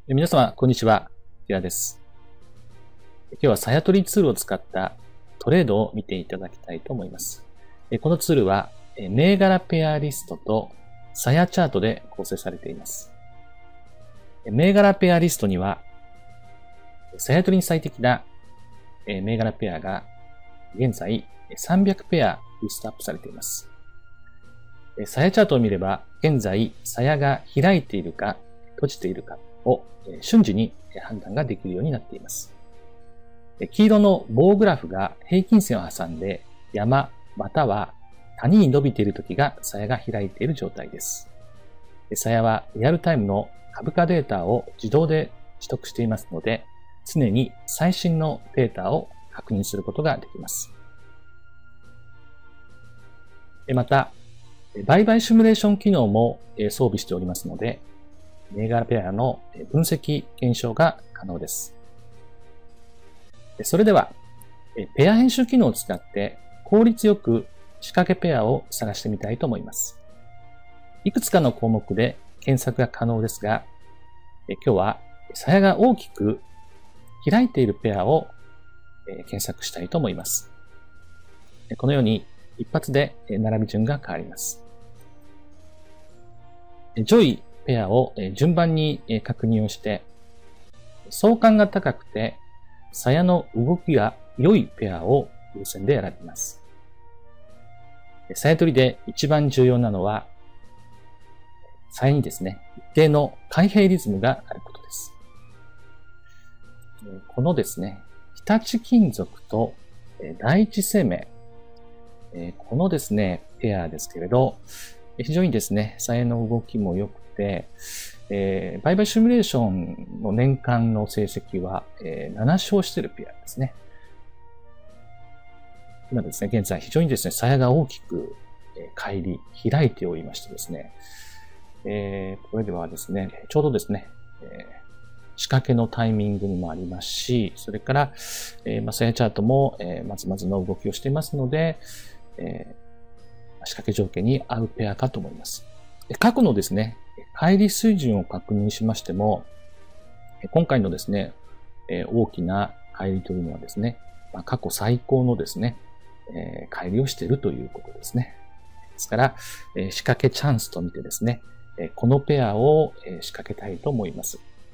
皆様、こんにちは。ティラです。今日はさやとりツールを使ったトレードを見ていただきたいと思います。このツールは、銘柄ペアリストとさやチャートで構成されています。銘柄ペアリストには、さやとりに最適な銘柄ペアが現在300ペアリストアップされています。さやチャートを見れば、現在さやが開いているか閉じているかを瞬時に判断ができるようになっています。黄色の棒グラフが平均線を挟んで山または谷に伸びている時が鞘が開いている状態です。鞘はリアルタイムの株価データを自動で取得していますので、常に最新のデータを確認することができます。また、売買シミュレーション機能も装備しておりますので、銘柄ペアの分析検証が可能です。それでは、ペア編集機能を使って効率よく仕掛けペアを探してみたいと思います。いくつかの項目で検索が可能ですが、今日は鞘が大きく開いているペアを検索したいと思います。このように一発で並び順が変わります。上位ペアを順番に確認をして、相関が高くて、鞘の動きが良いペアを優先で選びます。鞘取りで一番重要なのは、鞘にですね、一定の開閉リズムがあることです。このですね、日立金属と第一生命、このですね、ペアですけれど、非常にですね、鞘の動きも良くて、売買シミュレーションの年間の成績は、7勝しているペアですね。今ですね、現在非常にですね、鞘が大きく開いておりましてですね、これではですね、ちょうどですね、仕掛けのタイミングにもありますし、それから、鞘チャートも、まずまずの動きをしていますので、仕掛け条件に合うペアかと思います。過去のですね、乖離水準を確認しましても、今回のですね、大きな乖離というのはですね、過去最高のですね、乖離をしているということですね。ですから、仕掛けチャンスと見てですね、このペアを仕掛けたいと思います。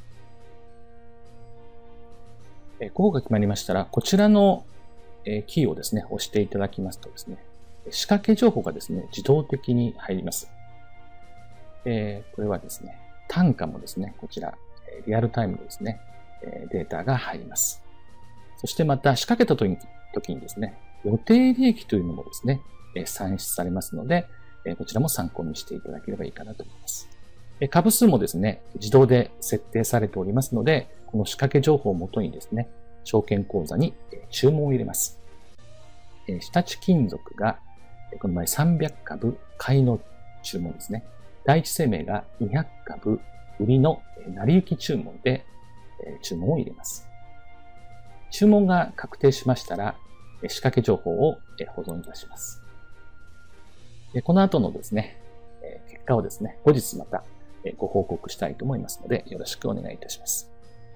候補が決まりましたら、こちらのキーをですね、押していただきますとですね、仕掛け情報がですね、自動的に入ります。これはですね、単価もですね、こちら、リアルタイムでですね、データが入ります。そしてまた仕掛けた時にですね、予定利益というのもですね、算出されますので、こちらも参考にしていただければいいかなと思います。株数もですね、自動で設定されておりますので、この仕掛け情報をもとにですね、証券口座に注文を入れます。日立金属が、この場合300株買いの注文ですね。第一生命が200株売りの成り行き注文で注文を入れます。注文が確定しましたら、仕掛け情報を保存いたします。この後のですね、結果をですね、後日またご報告したいと思いますので、よろしくお願いいたします。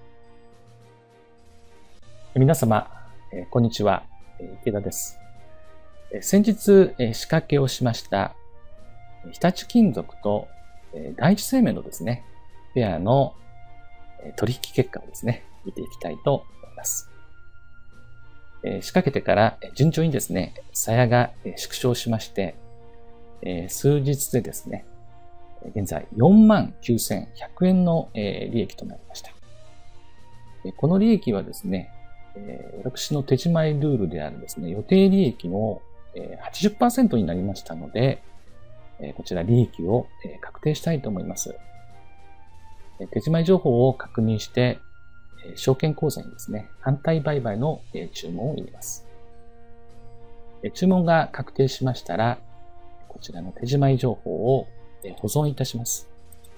皆様、こんにちは。池田です。先日、仕掛けをしました日立金属と第一生命のですね、ペアの取引結果をですね、見ていきたいと思います。仕掛けてから順調にですね、鞘が縮小しまして、数日でですね、現在49,100円の利益となりました。この利益はですね、私の手締まりルールであるですね、予定利益の 80% になりましたので、こちら利益を確定したいと思います。手締まり情報を確認して、証券口座にですね、反対売買の注文を入れます。注文が確定しましたら、こちらの手締まり情報を保存いたします。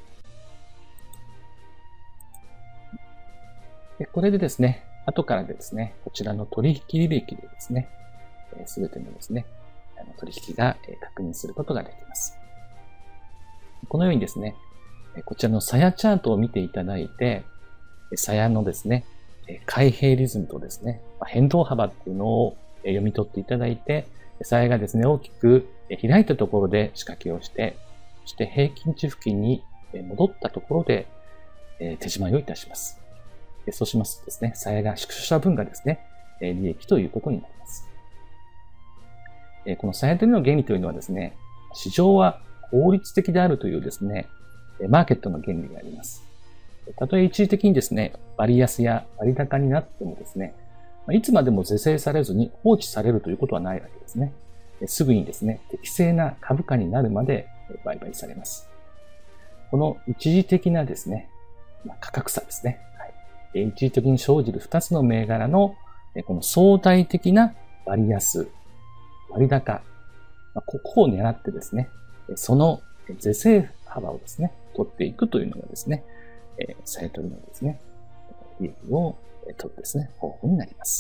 これでですね、後からですね、こちらの取引履歴でですね、すべてのですね、取引が確認することができます。このようにですね、こちらの鞘チャートを見ていただいて、 鞘のですね、開閉リズムとですね、変動幅っていうのを読み取っていただいて、鞘がですね、大きく開いたところで仕掛けをして、そして平均値付近に戻ったところで手締まいをいたします。そうしますとですね、鞘が縮小した分がですね、利益ということになります。この鞘取りの原理というのはですね、市場は効率的であるというですね、マーケットの原理があります。たとえ一時的にですね、割安や割高になってもですね、いつまでも是正されずに放置されるということはないわけですね。すぐにですね、適正な株価になるまで売買されます。この一時的なですね、価格差ですね。はい、一時的に生じる2つの銘柄のこの相対的な割安、割高、ここを狙ってですね、その是正幅をですね、取っていくというのがですね、鞘取りのですね、利益を取るですね、方法になります。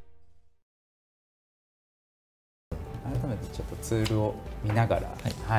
改めてちょっとツールを見ながら、はい。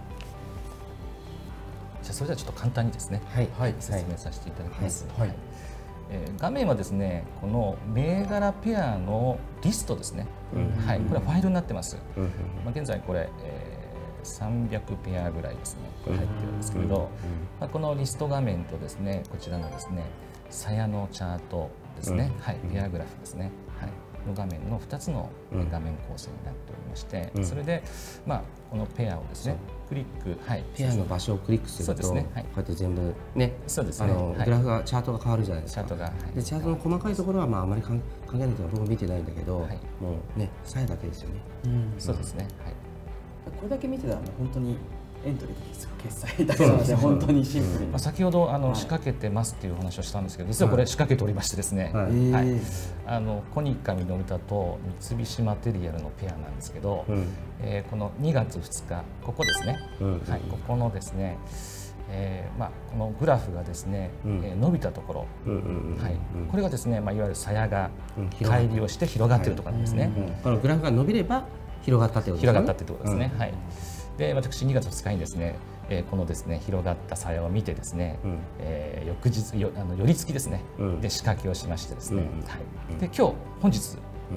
じゃあそれではちょっと簡単にですね、はい、説明させていただきます。はい。画面はですね、この銘柄ペアのリストですね。はい、これはファイルになってます。現在これ、300ペアぐらいですね、これ入ってるんですけれど、このリスト画面とですね、こちらのですね、鞘のチャートですね、はい、ペアグラフですね、はい、の画面の2つの画面構成になっておりまして、それで、このペアをですね、クリック、はい、 ペアの場所をクリックすると、こうやって全部ね、そうですね、グラフがチャートが変わるじゃないですか。チャートの細かいところはあまり関係ないとは僕も見てないんだけど、もうね、鞘だけですよね。 そうですね。はい。 これだけ見てたら本当にエントリーです決済だけなので本当にシンプルに。 先ほど仕掛けてますっていう話をしたんですけど、実はこれ仕掛けておりましてですね、コニカミノルタと三菱マテリアルのペアなんですけど、この2月2日ここですね、はい、ここのですね、このグラフがですね、伸びたところ、はい、これがですね、いわゆる鞘が乖離をして広がっているところなんですね。 このグラフが伸びれば広がったってことですね。 広がったってことですね。はい。で、私2月2日にですね、このですね広がった鞘を見てですね、翌日寄り付きですね、で仕掛けをしましてですね、はい。で本日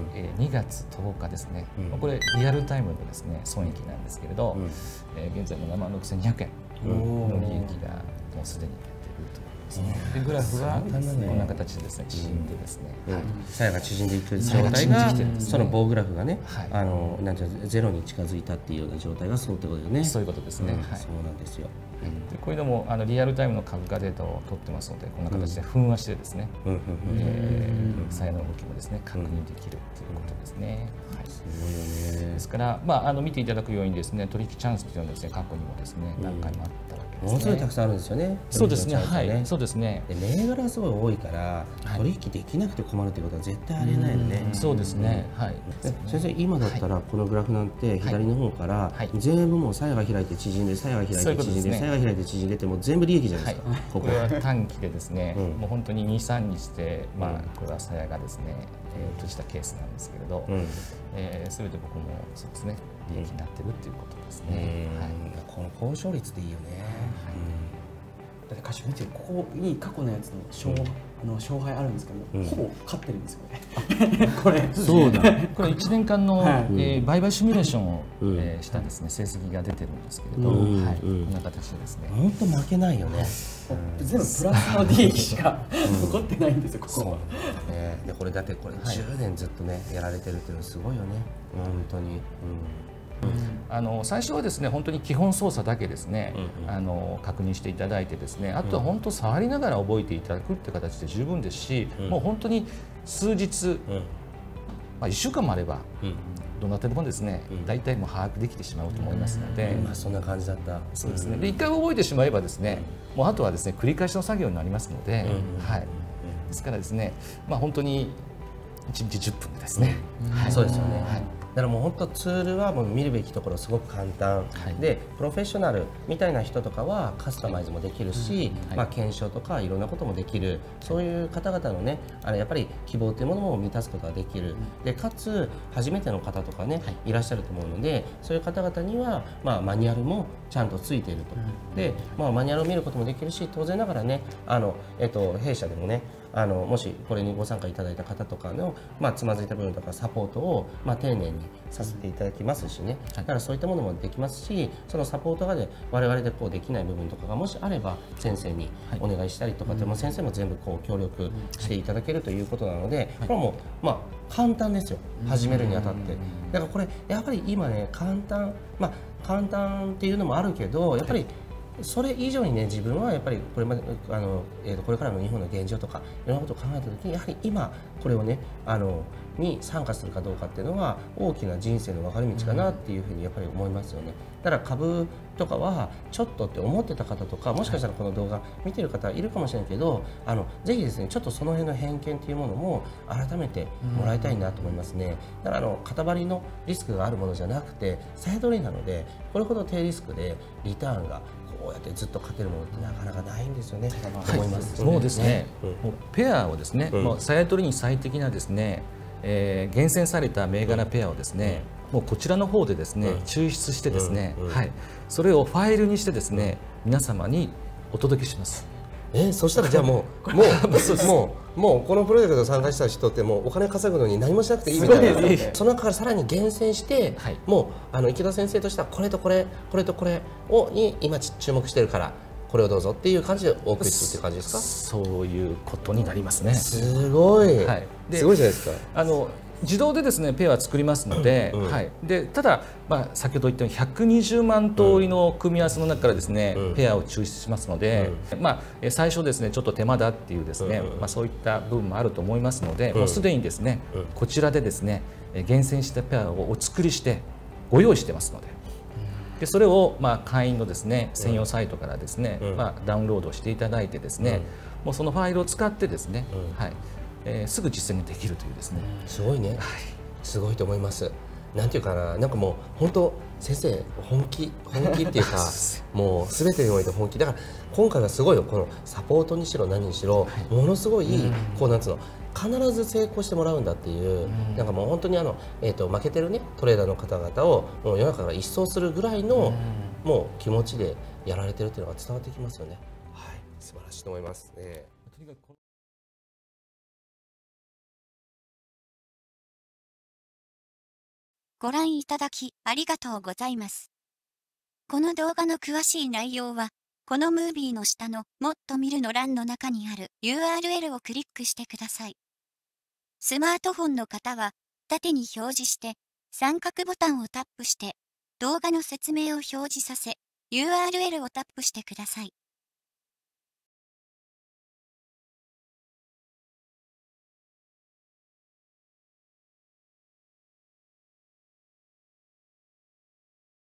2月10日ですね。これリアルタイムのですね損益なんですけれど、現在の76,200円の利益がもうすでにでグラフはこんな形でですね縮んでですね、 鞘が縮んでいく状態がその棒グラフがね、なんていうゼロに近づいたっていうような状態がそうってことよね。 そういうことですね。 そうなんですよ。 でこういうのもリアルタイムの株価データを取ってますので、こんな形で分話してですね、鞘の動きもですね確認できるということですね。ですから見ていただくようにですね取引チャンスというのはですね過去にもですね何回もあったわけですね。 ものすごいたくさんあるんですよね。 そうですね。はい。そうですね。 で銘柄がすごい多いから取引できなくて困るということは絶対ありえないよね。 そうですね。はい。 先生今だったらこのグラフなんて左の方から全部もう鞘が開いて縮んで鞘が開いて縮んで鞘が開いて縮んでってもう全部利益じゃないですか。 これは短期でですねもう本当に2、3日でこれは鞘がですね閉じたケースなんですけれど、それで僕もそうですね利益になってるっていうことですね。 この交渉率でいいよね。 だって歌詞見てここに過去のやつの勝敗あるんですけど、ほぼ勝ってるんですよね。これそうだ。これ1年間の売買シミュレーションをしたですね成績が出てるんですけれど、こんな形でですね。 本当負けないよね。 全部プラスの利益しか残ってないんですよここ。 でこれだってこれ10年ずっとねやられてるっていうのはすごいよね。本当に。 最初はですね本当に基本操作だけですね確認していただいてですね、あとは本当触りながら覚えていただくって形で十分ですし、もう本当に数日、1週間もあればどなたでもですね大体もう把握できてしまうと思いますので、 そんな感じだった。 そうですね。で1回覚えてしまえばですねもうあとはですね繰り返しの作業になりますので、はい。ですからですね本当に1日10分でですね。 そうですよね。 だからもう本当ツールはもう見るべきところすごく簡単、でプロフェッショナルみたいな人とかはカスタマイズもできるし、検証とかいろんなこともできる、そういう方々のねやっぱり希望というものも満たすことができる、でかつ初めての方とかね、いらっしゃると思うので、そういう方々にはマニュアルもちゃんとついていると、でマニュアルを見ることもできるし、当然ながらね弊社でもねもしこれにご参加いただいた方とかの、つまずいた部分とかサポートを、丁寧にさせていただきますしね、だからそういったものもできますし、そのサポートがで我々でこうできない部分とかがもしあれば先生にお願いしたりとかでも、先生も全部こう協力していただけるということなので、これはもう簡単ですよ、始めるにあたって。だからこれやっぱり今ね簡単っていうのもあるけど、やっぱりそれ以上にね、自分はやっぱりこれまでこれからの日本の現状とかいろんなことを考えた時に、やはり今これをねに参加するかどうかっていうのは大きな人生の分かれ道かなっていうふうにやっぱり思いますよね。だから株とかはちょっとって思ってた方とか、もしかしたらこの動画見てる方いるかもしれないけど、ぜひですねちょっとその辺の偏見っていうものも改めてもらいたいなと思いますね。だから肩張りのリスクがあるものじゃなくて、再取りなので、これほど低リスクでリターンがこうやってずっと勝てるものってなかなかないんですよね、と思います。 そうですね。もうペアをですね、もう再取りに最適なですね、厳選された銘柄ペアをですね、もうこちらの方でですね、抽出してですね、それをファイルにしてですね、皆様にお届けします。 そしたらじゃあもうこのプロジェクトに参加した人ってもうお金稼ぐのに何もしなくていいみたいな、その中からさらに厳選して、もう池田先生としてはこれとこれこれとこれに今注目してるからこれをどうぞっていう感じでお送りするっていう感じですか？ そういうことになりますね。 すごい、すごいじゃないですか。 自動でですねペアは作りますので、でただ先ほど言ったように120万通りの組み合わせの中からですね、ペアを抽出しますので、最初ですねちょっと手間だっていうですね、そういった部分もあると思いますので、もうすでにですね、こちらでですね厳選したペアをお作りしてご用意してますので、それを会員のですね専用サイトからですね、ダウンロードしていただいてですね、もうそのファイルを使ってですね、すぐ実践ができるというですね。 すごいね、すごいと思います。なんていうかな、なんかもう本当先生本気っていうかもう全てにおいて本気だから、今回はすごいよ、このサポートにしろ何にしろものすごいこうなんつうの、必ず成功してもらうんだっていう、なんかもう本当に負けてるねトレーダーの方々をもう世の中から一掃するぐらいのもう気持ちでやられてるっていうのが伝わってきますよね。はい、素晴らしいと思いますね。とにかくご覧いただきありがとうございます。この動画の詳しい内容は、このムービーの下のもっと見るの欄の中にある URL をクリックしてください。スマートフォンの方は、縦に表示して、三角ボタンをタップして、動画の説明を表示させ、URL をタップしてください。